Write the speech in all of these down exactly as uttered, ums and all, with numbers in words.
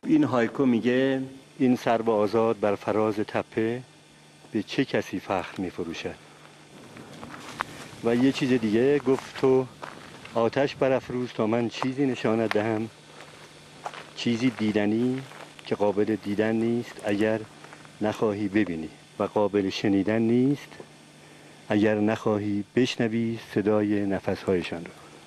این هایکو میگه این سرو آزاد بر فراز تپه به چه کسی فخر میفروشد. و یه چیز دیگه گفت تو آتش برافروز تا من چیزی نشانت دهم، چیزی دیدنی که قابل دیدن نیست اگر نخواهی ببینی و قابل شنیدن نیست اگر نخواهی بشنوی صدای نفسهایشان را.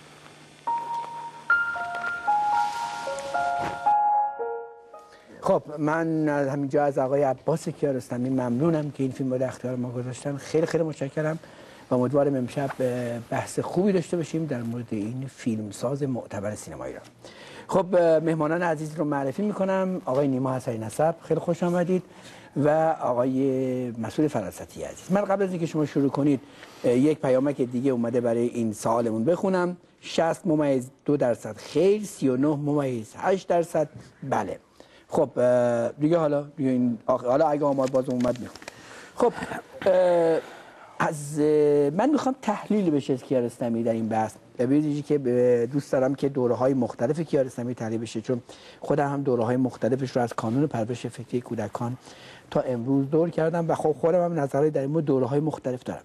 خب من از همینجا از آقای عباس کیارستمی ممنونم که این فیلم رو در اختیار ما گذاشتن. خیلی خیلی متشکرم و امیدوارم امشب بحث خوبی داشته باشیم در مورد این فیلمساز معتبر سینما ایران. خب مهمانان عزیز رو معرفی میکنم. آقای نیما حسنی نسب، خیلی خوش آمدید، و آقای مسعود فراستی عزیز. من قبل از اینکه شما شروع کنید یک پیامک دیگه اومده برای این سوالمون بخونم. شصت ممیز دو درصد خیر، سی و نه ممیز هشت درصد بله. خب دیگه حالا دیگه این حالا اگه آمار باز اومد میخوام. خب از من میخوام تحلیل بشه از کیارستمی در این بحث. ببینید که دوست دارم که دوره‌های مختلف کیارستمی تحلیل بشه، چون خودم هم دوره‌های مختلفش رو از کانون پرورش فکری کودکان تا امروز دور کردم و خب خودم هم نظرهای در این مورد دوره‌های مختلف دارم.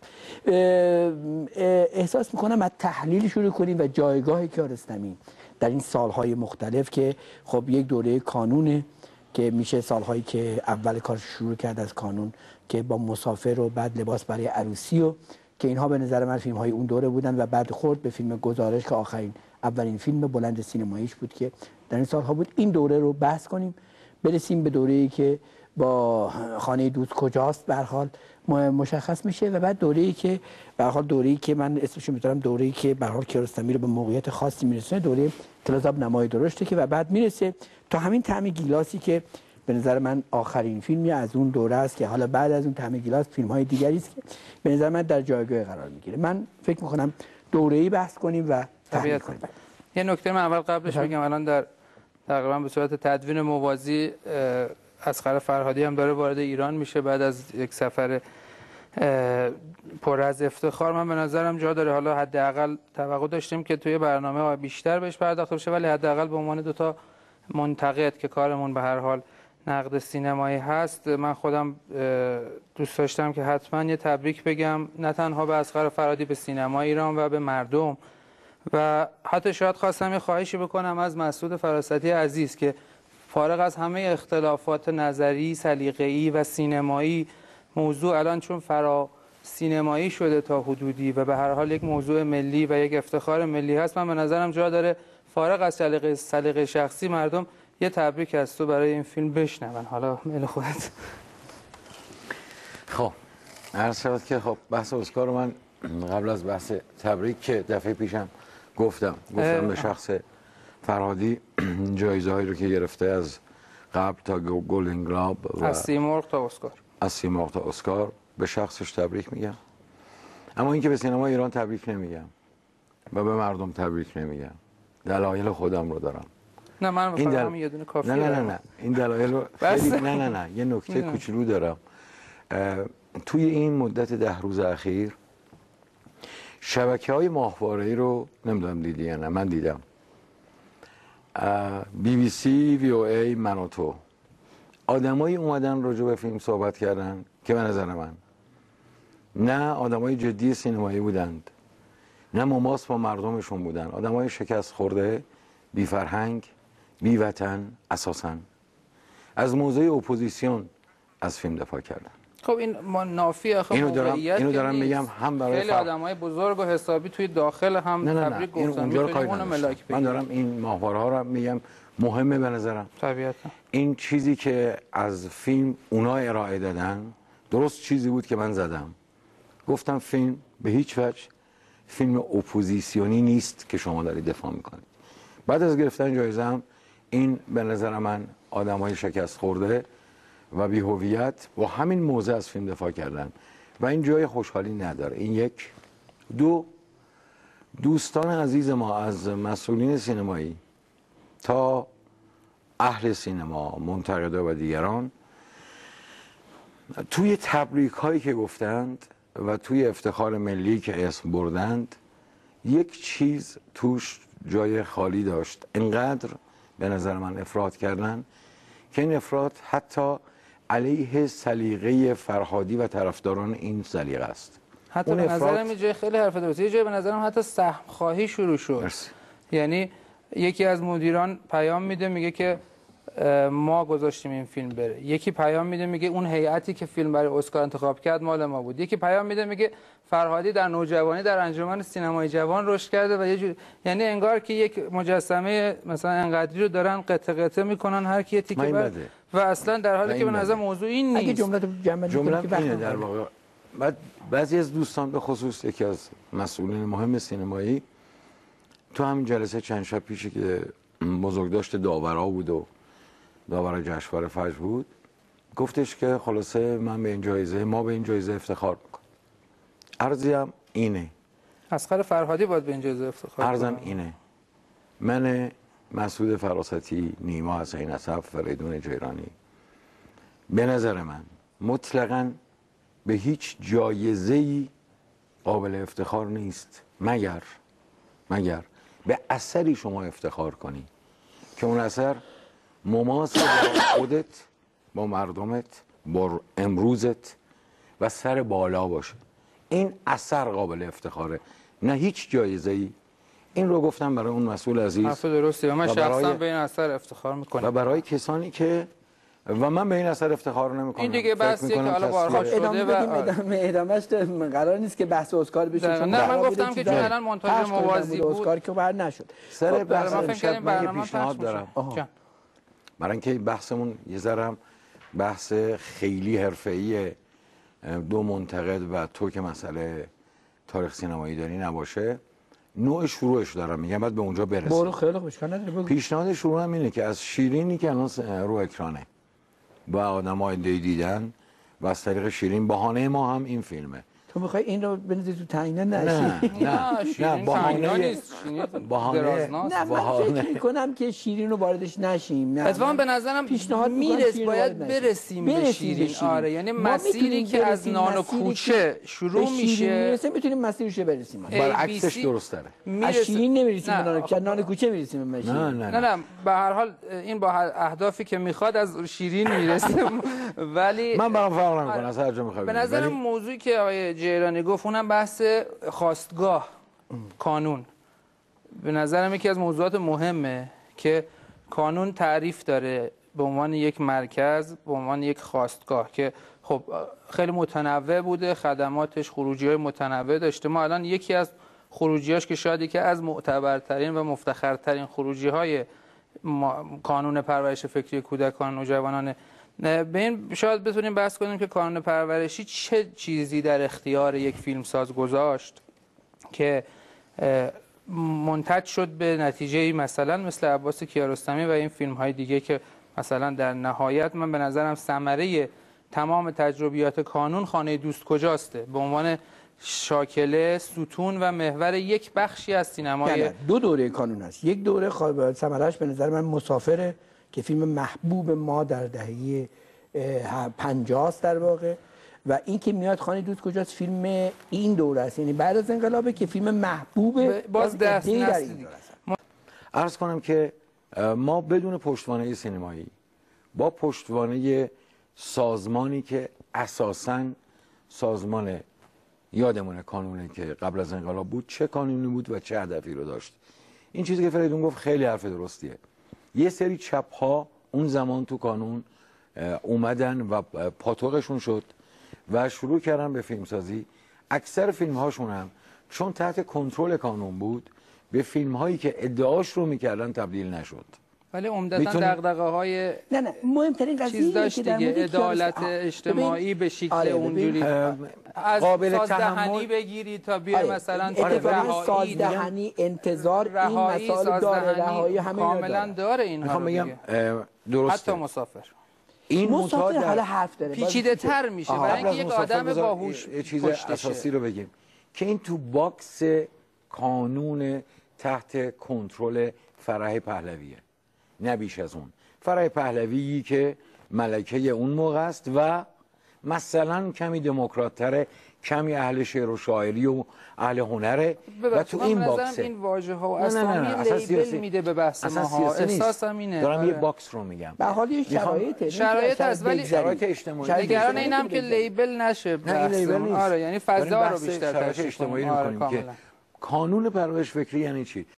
احساس میکنم از تحلیل شروع کنیم و جایگاه کیارستمی در این سالهای مختلف که خب یک دوره کانونه که میشه سالهایی که اول کار شروع کرد از کانون که با مسافر و بعد لباس برای عروسی و که اینها به نظر من فیلم های اون دوره بودن و بعد خورد به فیلم گزارش که آخرین اولین فیلم بلند سینماییش بود که در این سالها بود. این دوره رو بحث کنیم، برسیم به دوره‌ای که با خانه دوست کجاست به هر حال مشخص میشه و بعد دوره‌ای که به هر حال دوره‌ای که من اسمش رو میذارم دوره‌ای که به هر حال کیارستمی رو به موقعیت خاصی میرسونه، دوره تلازاب نمای درشته که و بعد میرسه تا همین طعم گیلاسی که به نظر من آخرین فیلمی از اون دوره است که حالا بعد از اون طعم گیلاس فیلم‌های دیگری است که به نظر من در جایگاه قرار میگیره. من فکر می‌کنم دوره‌ای بحث کنیم و تحلیل کنیم. یه نکته من اول قبلش بگم، الان در تقریبا به صورت تدوین موازی اصغر فرهادی هم داره وارد ایران میشه بعد از یک سفر پر از افتخار. من به نظرم جا داره، حالا حداقل توقع داشتیم که توی برنامه بیشتر بهش پرداخته بشه، ولی حداقل به عنوان دو تا منتقد که کارمون به هر حال نقد سینمایی هست، من خودم دوست داشتم که حتما یه تبریک بگم، نه تنها به اصغر فرهادی، به سینما ایران و به مردم، و حتی شاید خواستم یه خواهشی بکنم از مسعود فراستی عزیز که فارغ از همه اختلافات نظری، سلیقه‌ای و سینمایی، موضوع الان چون فرا سینمایی شده تا حدودی و به هر حال یک موضوع ملی و یک افتخار ملی هست، من به نظرم جا داره فارغ از سلیقه سلیقه شخصی مردم یه تبریک از تو برای این فیلم بشنون. حالا میل خودت. خب عرض شد که خب بحث اسکار رو من قبل از بحث تبریک که دفعه پیشم گفتم گفتم به شخص فرهادی جایزه هایی رو که گرفته از قبل تا گلدن گلوب و از سیمرغ تا اسکار از سیمرغ تا اسکار به شخصش تبریک میگم، اما اینکه به سینما ایران تبریک نمیگم و به مردم تبریک نمیگم. دلایل خودم رو دارم. نه من این دل... یه دونه کافیه. نه نه نه نه این دلایل رو خیلی نه نه نه یه نکته کوچولو دارم. توی این مدت ده روز اخیر شبکه‌های ماهواره‌ای رو نمیدونم دیدی یا نه، من دیدم. بی بی سی، وی او ای، من و تو، آدمایی اومدن راجع به فیلم صحبت کردن که به نظر من نه آدمای جدی سینمایی بودند، نه مماس با مردمشون بودن، آدمای شکست خورده، بی فرهنگ، بی وطن، اساساً از موضوع اپوزیسیون از فیلم دفاع کردن. خب این ما نافی آخه اینو دارم اینو دارم میگم هم برای خیلی آدمای بزرگ و حسابی توی داخل هم نه نه تبریک نه. گفتن. من دارم این ماهواره ها رو میگم، مهمه به نظرم. طبیعتا این چیزی که از فیلم اونا ارائه دادن درست چیزی بود که من زدم. گفتم فیلم به هیچ وجه فیلم اپوزیسیونی نیست که شما دارید دفاع میکنید. بعد از گرفتن جایزه هم این به نظر من آدمای شکست خورده و بی هویت با همین موضع از فیلم دفاع کردن و این جای خوشحالی نداره. این یک. دو، دوستان عزیز ما از مسئولین سینمایی تا اهل سینما، منتقدا و دیگران توی تبریک هایی که گفتند و توی افتخار ملی که اسم بردند یک چیز توش جای خالی داشت. اینقدر به نظر من افراط کردن که این افراط حتی علیه سلیقه فرهادی و طرفداران این سلیقه است. حتی به نظرم یه جای خیلی حرف درسته، یه جای به نظرم حتی سهم خواهی شروع شد. مرسی. یعنی یکی از مدیران پیام میده میگه که ما گذاشتیم این فیلم بره، یکی پیام میده میگه اون هیئتی که فیلم برای اسکار انتخاب کرد مال ما بود، یکی پیام میده میگه فرهادی در نوجوانی در انجمن سینمای جوان رشد کرده و یه جور، یعنی انگار که یک مجسمه مثلا انقدری رو دارن قطعه قطعه میکنن هر کی تیکه بر و اصلا در حالی که به نظر موضوع این نیست. اگه جمله جمله جمله اینه در واقع. بعد بعضی از دوستان به خصوص یکی از مسئولین مهم سینمایی تو همین جلسه چند شب پیشی که بزرگداشت داورا بود و داور جشنواره فجر بود، گفتش که خلاصه من به این جایزه ما به این جایزه افتخار میکنم. عرضم اینه، اصغر فرهادی باید به این جایزه افتخار عرضم اینه، من مسعود فراستی، نیما حسین اسف، فریدون جیرانی، به نظر من مطلقاً به هیچ جایزه‌ای قابل افتخار نیست مگر مگر به اثری شما افتخار کنی که اون اثر مماس با خودت، با مردمت، با امروزت و سر بالا باشه. این اثر قابل افتخاره، نه هیچ جایزه‌ای. این رو گفتم برای اون مسئول عزیز. حرف درسته. من شخصا به این اثر افتخار میکنم و برای کسانی که و من به این اثر افتخار نمیکنم. این دیگه بحثیه که حالا بارها شده ادامه و ادامه ادامهش قرار نیست که بحث اسکار بشه. نه من گفتم که چون الان مونتاژ موازی بود اسکار که بر نشد. سر بحث من امشب من یه پیشنهاد دارم. برای اینکه بحثمون یه ذره بحث خیلی حرفه‌ای دو منتقد و تو که مسئله تاریخ سینمایی داری نباشه، نوع شروعش دارم میگم بعد به اونجا برسیم. برو خیلی خوب اشکال نداره بگو. پیشنهاد شروع هم اینه که از شیرینی که الان رو اکرانه با آدم‌های دیدن و از طریق شیرین بهانه ما هم این فیلمه. تو میخوای این رو بنویسی تو تعیینه نه نشی؟ نه نه بهانه نیست. بهانه نه من فکر میکنم که شیرین رو واردش نشیم. نه اتفاقا به نظرم پیشنهاد میرس باید برسیم به شیرین. آره یعنی مسیری که از نان و کوچه شروع میشه میرسه میتونیم مسیرش برسیم. برعکسش درست داره. از شیرین نمیرسیم به نان کوچه، نان کوچه میرسیم به شیرین. نه نه نه به هر حال این با اهدافی که میخواد از شیرین میرسیم. ولی من برام فرق نمیکنه از هر جا میخوای. به نظرم موضوعی که آقای جیرانی گفت اونم بحث خواستگاه کانون به نظرم یکی از موضوعات مهمه که کانون تعریف داره به عنوان یک مرکز، به عنوان یک خواستگاه که خب خیلی متنوع بوده، خدماتش خروجی‌های متنوع داشته. ما الان یکی از خروجی‌هاش که شاید یکی از معتبرترین و مفتخرترین خروجی‌های کانون پرورش فکری کودکان و نوجوانان، به این شاید بتونیم بحث کنیم که کانون پرورشی چه چیزی در اختیار یک فیلمساز گذاشت که منتج شد به نتیجه مثلا مثل عباس کیارستمی و این فیلم های دیگه که مثلا در نهایت من به نظرم ثمره تمام تجربیات کانون خانه دوست کجاسته به عنوان شاکله، ستون و محور یک بخشی از سینمای. دو دوره کانون هست. یک دوره ثمره‌اش به نظر من مسافره که فیلم محبوب ما در دهه پنجاه است در واقع، و این که میاد خانه دوست کجاست فیلم این دوره است، یعنی بعد از انقلابه که فیلم محبوب باز دست در این دوره است. عرض کنم که ما بدون پشتوانه سینمایی با پشتوانه سازمانی که اساساً سازمان یادمونه کانونه که قبل از انقلاب بود چه کانونی بود و چه هدفی رو داشت. این چیزی که فریدون گفت خیلی حرف درستیه. یه سری چپ ها اون زمان تو کانون اومدن و پاتوقشون شد و شروع کردن به فیلمسازی. اکثر فیلم هاشون هم چون تحت کنترل کانون بود به فیلم هایی که ادعاش رو میکردن تبدیل نشد. ولی عمدتاً دغدغه‌های نه نه مهمترین قضیه که در مورد عدالت اجتماعی به شکل آره اونجوری از قابل سازدهنی بگیری تا بیای آره. مثلا اتفاقا سازدهنی انتظار رهایی، این مسائل داره، رهایی همه کاملا داره اینها رو بگم درسته. حتی مسافر این مسافر حالا حرف داره پیچیده تر میشه برای اینکه یک آدم باهوش یه چیز اساسی رو بگیم که این تو باکس قانون تحت کنترل فرح پهلویه، نه بیش از اون. فرح پهلویی که ملکه اون موقع است و مثلا کمی دموکرات‌تره، کمی اهل شعر و شاعری و اهل هنره و ببخشید، تو من این به نظرم باکسه. این واژه ها و نه، نه، نه، اسامی نه، اصلا لیبل سیاسی- میده به بحث اصلا ما ها. سیاسی نیست. احساسم اینه. دارم آره. یه باکس رو میگم. به حال یه میخوام- شرایطه شرایط هست، ولی شرایط اجتماعی. نگران اینم که لیبل نشه نه این بحث لیبل ما. نیست. آره، یعنی داریم فضا رو بحث بیشتر شرایط تشریح اجتماعی کنیم. رو آره، می‌کنیم که کاملا. کانون پرورش فکری یعنی چی؟